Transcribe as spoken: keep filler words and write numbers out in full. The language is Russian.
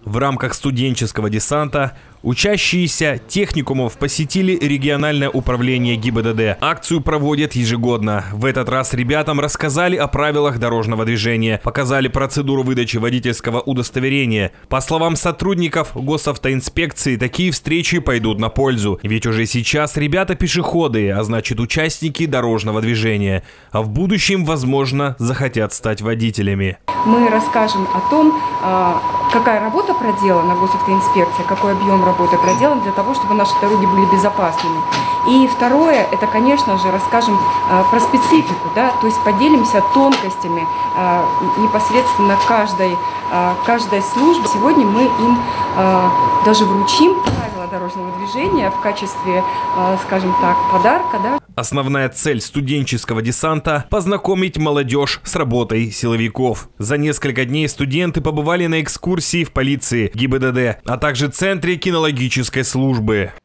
В рамках студенческого десанта учащиеся техникумов посетили региональное управление ГИБДД. Акцию проводят ежегодно. В этот раз ребятам рассказали о правилах дорожного движения, показали процедуру выдачи водительского удостоверения. По словам сотрудников госавтоинспекции, такие встречи пойдут на пользу. Ведь уже сейчас ребята пешеходы, а значит участники дорожного движения. А в будущем, возможно, захотят стать водителями. Мы расскажем о том, какая работа проделана госавтоинспекция, какой объем работы проделан для того, чтобы наши дороги были безопасными. И второе, это, конечно же, расскажем про специфику, да, то есть поделимся тонкостями непосредственно каждой, каждой службы. Сегодня мы им даже вручим правила дорожного движения в качестве, скажем так, подарка. Да. Основная цель студенческого десанта – познакомить молодежь с работой силовиков. За несколько дней студенты побывали на экскурсии в полиции, ГИБДД, а также Центре кинологической службы.